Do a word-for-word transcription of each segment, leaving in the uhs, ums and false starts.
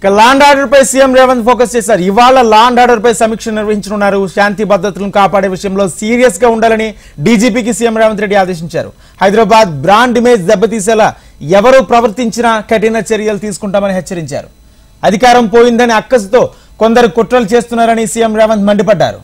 Law and order పై CM Revanth focus చేశారు. ఇవాళ లా అండ్ ఆర్డర్ పై సమీక్ష నిర్వహించనున్నారు. శాంతి భద్రతలను కాపాడే విషయంలో సీరియస్ గా ఉండాలని డీజీపీకి సీఎం రేవంత్ రెడ్డి ఆదేశించారు. హైదరాబాద్ బ్రాండ్ ఇమేజ్ దెబ్బతీసేలా ఎవరు ప్రవర్తించినా కఠిన చర్యలు తీసుకుంటామని హెచ్చరించారు. అధికారం పోయిందని అక్కసుతో కొందరు కుట్రలు చేస్తున్నారని సీఎం రేవంత్ మండిపడ్డారు.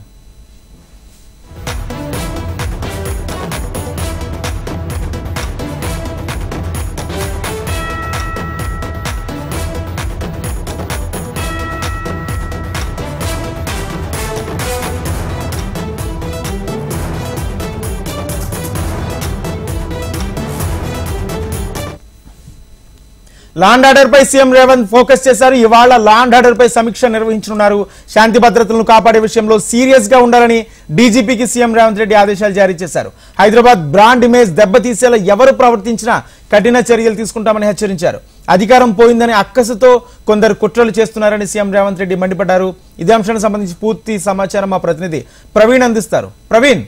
లా అండ్ ఆర్డర్ పై సీఎం రేవంత్ ఫోకస్ చేశారు. ఇవాళ లా అండ్ ఆర్డర్ పై సమీక్ష నిర్వహించనున్నారు. శాంతి భద్రతలను కాపాడే విషయంలో సీరియస్ గా ఉండాలని డీజీపీకి సీఎం రేవంత్ రెడ్డి ఆదేశాలు జారీ చేశారు. హైదరాబాద్ బ్రాండ్ ఇమేజ్ దెబ్బతీసేలా ఎవరు ప్రవర్తించినా కఠిన చర్యలు తీసుకుంటామని హెచ్చరించారు. అధికారం పోయిందని అక్కసుతో కొందరు కుట్రలు చేస్తున్నారని సీఎం రేవంత్ రెడ్డి మండిపడ్డారు. ఇదే అంశానికి సంబంధించి పూర్తి సమాచారం మా ప్రతినిధి ప్రవీణ్ అందిస్తారు. ప్రవీణ్,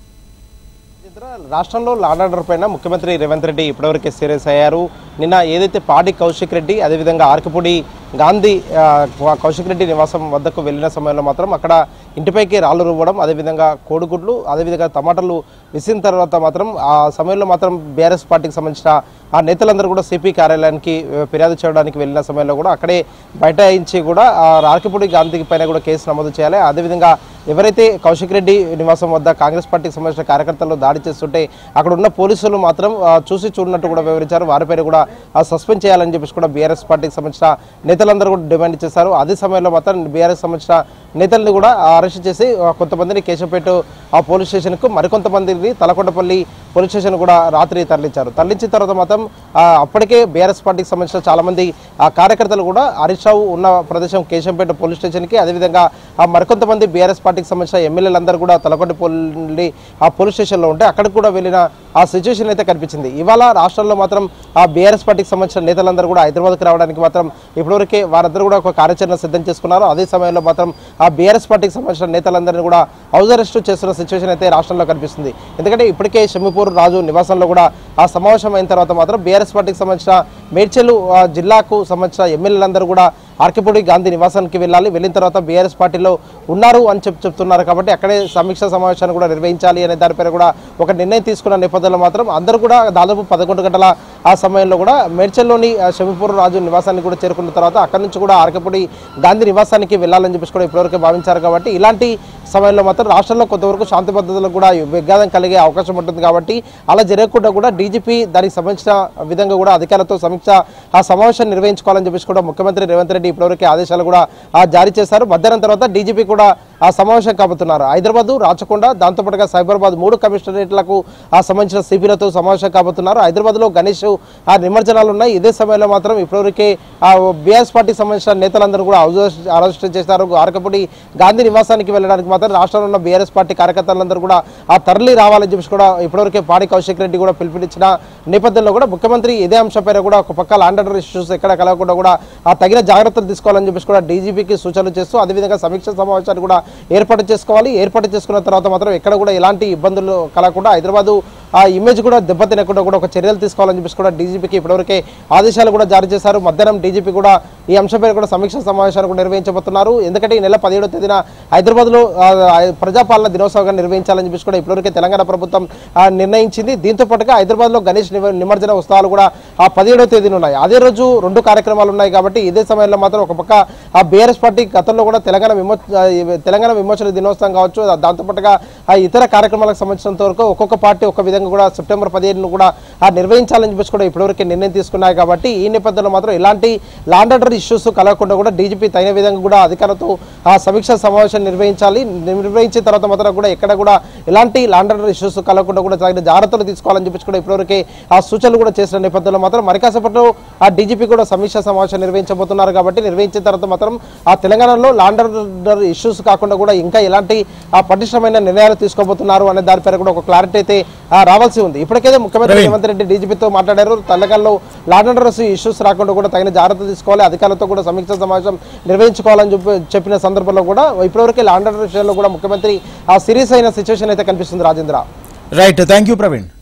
రాష్ట్రంలో లా అండ్ ఆర్డర్ పైన ముఖ్యమంత్రి రేవంత్ రెడ్డి ఇప్పటివరకే సీరియస్ అయ్యారు. నిన్న ఏదైతే పాడి కౌశిక్ రెడ్డి అదేవిధంగా ఆర్కపూడి గాంధీ కౌశిక్ రెడ్డి నివాసం వద్దకు వెళ్లిన సమయంలో మాత్రం అక్కడ ఇంటిపైకి రాళ్లు రువ్వడం, అదేవిధంగా కోడిగుడ్లు, అదేవిధంగా టమాటాలు విసిరిన తర్వాత మాత్రం ఆ సమయంలో మాత్రం బీఆర్ఎస్ పార్టీకి సంబంధించిన ఆ నేతలందరూ కూడా సిపి కార్యాలయానికి ఫిర్యాదు చేయడానికి వెళ్ళిన సమయంలో కూడా అక్కడే బైఠాయించి కూడా ఆర్కపూడి గాంధీ పైన కూడా కేసు నమోదు చేయాలి. అదేవిధంగా ఎవరైతే కౌశిక్ రెడ్డి నివాసం వద్ద కాంగ్రెస్ పార్టీకి సంబంధించిన కార్యకర్తలు దాడి చేస్తుంటే అక్కడ ఉన్న పోలీసులు మాత్రం చూసి చూడనట్టు కూడా వివరించారు. వారిపైన కూడా సస్పెండ్ చేయాలని చెప్పేసి కూడా బీఆర్ఎస్ పార్టీకి సంబంధించిన నేతలందరూ కూడా డిమాండ్ చేశారు. అదే సమయంలో మాత్రం బీఆర్ఎస్ సంబంధించిన నేతల్ని కూడా అరెస్ట్ చేసి కొంతమందిని కేశంపేట ఆ పోలీస్ స్టేషన్కు, మరికొంతమందిని తలకొండపల్లి పోలీస్ స్టేషన్ కూడా రాత్రి తరలించారు. తరలించిన తర్వాత మాత్రం అప్పటికే బీఆర్ఎస్ పార్టీకి సంబంధించిన చాలా మంది ఆ కార్యకర్తలు కూడా హరీష్ రావు ఉన్న ప్రదేశం కేశంపేట పోలీస్ స్టేషన్కి, అదేవిధంగా ఆ మరికొంతమంది బీఆర్ఎస్ పార్టీకి సంబంధించిన ఎమ్మెల్యేలందరూ కూడా తలకొండపల్లి ఆ పోలీస్ స్టేషన్లో ఉంటే అక్కడికి కూడా వెళ్ళిన ఆ సిచ్యువేషన్ అయితే కనిపించింది. ఇవాళ రాష్ట్రంలో మాత్రం ఆ బీఆర్ఎస్ పార్టీకి సంబంధించిన నేతలందరూ కూడా హైదరాబాద్కి రావడానికి మాత్రం ఇప్పటివరకే వారందరూ కూడా ఒక కార్యాచరణ సిద్ధం చేసుకున్నారు. అదే సమయంలో మాత్రం ఆ బీఆర్ఎస్ పార్టీకి సంబంధించిన నేతలందరినీ కూడా హౌస్ అరెస్ట్ చేస్తున్న సిచ్యువేషన్ అయితే రాష్ట్రంలో కనిపిస్తుంది. ఎందుకంటే ఇప్పటికే షమీపూర్ రాజు నివాసంలో కూడా ఆ సమావేశం అయిన తర్వాత మాత్రం బీఆర్ఎస్ పార్టీకి సంబంధించిన మేడ్చల్ జిల్లాకు సంబంధించిన ఎమ్మెల్యేలందరూ కూడా ఆర్కపూడి గాంధీ నివాసానికి వెళ్ళాలి, వెళ్ళిన తర్వాత బీఆర్ఎస్ పార్టీలో ఉన్నారు అని చెప్పి చెప్తున్నారు. కాబట్టి అక్కడే సమీక్ష సమావేశాన్ని కూడా నిర్వహించాలి అనే దానిపైన కూడా ఒక నిర్ణయం తీసుకున్న నేపథ్యంలో మాత్రం అందరూ కూడా దాదాపు పదకొండు గంటల ఆ సమయంలో కూడా మేడ్చల్లోని షమీపూర్ రాజు నివాసానికి కూడా చేరుకున్న తర్వాత అక్కడి నుంచి కూడా ఆర్కపూడి గాంధీ నివాసానికి వెళ్ళాలని చెప్పేసి కూడా ఇప్పటివరకు భావించారు. కాబట్టి ఇలాంటి సమయంలో మాత్రం రాష్ట్రంలో కొంతవరకు శాంతి భద్రతలకు కూడా విఘాతం కలిగే అవకాశం ఉంటుంది. కాబట్టి అలా జరగకుండా కూడా డీజీపీ దానికి సంబంధించిన విధంగా కూడా అధికారులతో సమీక్ష ఆ సమావేశాన్ని నిర్వహించుకోవాలని చెప్పేసి కూడా ముఖ్యమంత్రి రేవంత్ రెడ్డి ఇప్పటివరకు ఆదేశాలు కూడా జారీ చేశారు. మధ్యాహ్నం తర్వాత డీజీపీ కూడా ఆ సమావేశం కాబోతున్నారు. హైదరాబాద్, రాచకొండ, దాంతోపాటుగా సైబరాబాద్ మూడు కమిషనరేట్లకు ఆ సంబంధించిన సిపిలతో సమావేశం కాబోతున్నారు. హైదరాబాద్లో గణేష్ ఆ నిమజ్జనాలు ఉన్నాయి. ఇదే సమయంలో మాత్రం ఇప్పటివరకే ఆ బీఆర్ఎస్ పార్టీకి సంబంధించిన నేతలందరూ కూడా అరెస్ట్ చేశారు. ఆర్కపూడి గాంధీ నివాసానికి వెళ్ళడానికి మాత్రం రాష్ట్రంలో ఉన్న బీఆర్ఎస్ పార్టీ కార్యకర్తలందరూ కూడా ఆ తరలి రావాలని చెప్పి కూడా ఇప్పటివరకే పాడి కౌశిక్ రెడ్డి కూడా పిలుపునిచ్చిన నేపథ్యంలో కూడా ముఖ్యమంత్రి ఇదే అంశంపైన కూడా ఒక పక్క ల్యాండ్ ఆర్డర్ ఇష్యూస్ ఎక్కడ కలగకుండా కూడా ఆ తగిన జాగ్రత్తలు తీసుకోవాలని చెప్పేసి కూడా డీజీపీకి సూచనలు చేస్తూ అదేవిధంగా సమీక్ష సమావేశాన్ని కూడా ఏర్పాటు చేసుకోవాలి. ఏర్పాటు చేసుకున్న తర్వాత మాత్రం ఎక్కడ కూడా ఎలాంటి ఇబ్బందులు కలగకుండా హైదరాబాద్ ఆ ఇమేజ్ కూడా దెబ్బతినకుండా కూడా ఒక చర్యలు తీసుకోవాలని చెప్పేసి కూడా డీజీపీకి ఇప్పటివరకే ఆదేశాలు కూడా జారీ చేశారు. మధ్యాహ్నం డీజీపీ కూడా ఈ అంశంపై కూడా సమీక్ష సమావేశాన్ని కూడా నిర్వహించబోతున్నారు. ఎందుకంటే ఈ నెల పదిహేడో తేదీన హైదరాబాద్లో ప్రజాపాలన దినోత్సవంగా నిర్వహించాలని చెప్పేసి కూడా ఇప్పటివరకే తెలంగాణ ప్రభుత్వం నిర్ణయించింది. దీంతో పాటుగా హైదరాబాద్లో గణేష్ నిమజ్జన ఉత్సవాలు కూడా ఆ పదిహేడవ తేదీన ఉన్నాయి. అదే రోజు రెండు కార్యక్రమాలు ఉన్నాయి. కాబట్టి ఇదే సమయంలో మాత్రం ఒక పక్క ఆ బీఆర్ఎస్ పార్టీ గతంలో కూడా తెలంగాణ విమో తెలంగాణ విమోచన దినోత్సవం కావచ్చు, దాంతోపాటుగా ఆ ఇతర కార్యక్రమాలకు సంబంధించినంత వరకు ఒక్కొక్క పార్టీ ఒక విధంగా కూడా సెప్టెంబర్ పదిహేను కూడా ఆ నిర్వహించాలని చెప్పేసి కూడా ఇప్పటివరకు నిర్ణయం తీసుకున్నాయి. కాబట్టి ఈ నేపథ్యంలో మాత్రం ఇలాంటి లా అండ్ ఆర్డర్ ఇష్యూస్ కలగకుండా కూడా డీజీపీ తగిన విధంగా కూడా అధికారులతో ఆ సమీక్ష సమావేశం నిర్వహించాలి. నిర్వహించిన తర్వాత మాత్రం కూడా ఎక్కడ కూడా ఎలాంటి లా అండ్ ఆర్డర్ ఇష్యూస్ కలగకుండా కూడా తగిన జాగ్రత్తలు తీసుకోవాలని చెప్పేసి కూడా ఇప్పటివరకే ఆ సూచనలు కూడా చేసిన నేపథ్యంలో మాత్రం మరికాసేపట్లో ఆ డీజీపీ కూడా సమీక్ష సమావేశం నిర్వహించబోతున్నారు. కాబట్టి నిర్వహించిన తర్వాత మాత్రం ఆ తెలంగాణలో లా అండ్ ఆర్డర్ ఇష్యూస్ కాకుండా కూడా ఇంకా ఎలాంటి ఆ పటిష్టమైన నిర్ణయాలు తీసుకోబోతున్నారు అనే దానిపైన కూడా ఒక క్లారిటీ అయితే రావాల్సి ఉంది. ఇప్పటికైతే ముఖ్యమంత్రి రేవంత్ రెడ్డి డీజీపీతో మాట్లాడారు. తెలంగాణలో లా అండ్ ఆర్డర్ ఇష్యూస్ రాకుండా కూడా తగిన జాగ్రత్తలు తీసుకోవాలి, అధికారులతో కూడా సమీక్ష సమావేశం నిర్వహించుకోవాలని చెప్పి చెప్పిన సందర్భంలో కూడా ఇప్పటివరకు లా అండ్ ఆర్డర్ విషయంలో కూడా ముఖ్యమంత్రి ఆ సీరియస్ అయిన సిచ్యువేషన్ అయితే కనిపిస్తుంది. Rajendra, right, thank you Praveen.